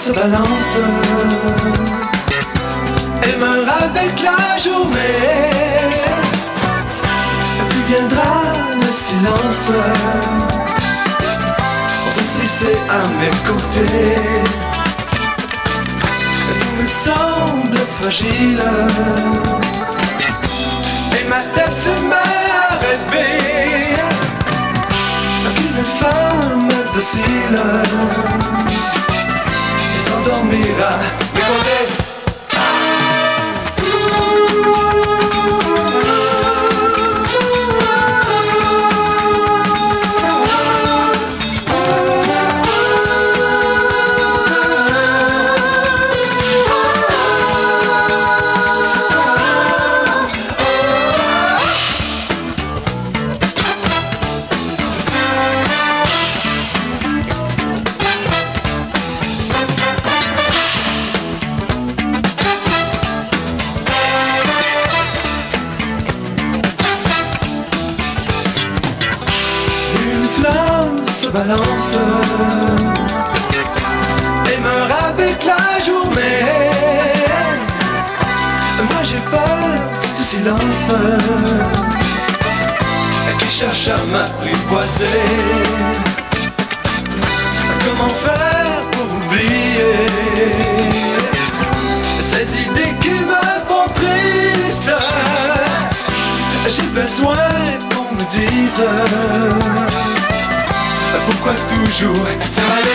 se balance et meurt avec la journée. Puis viendra le silence pour se glisser à mes côtés. Tout me semble fragile et ma tête se met à rêver qu'une femme docile et s'endormira à mes côtés. Se balance et meurt avec la journée. Moi j'ai peur du silence qui cherche à m'apprivoiser. Comment faire pour oublier ces idées qui me font triste? J'ai besoin qu'on me dise pourquoi toujours s'en aller.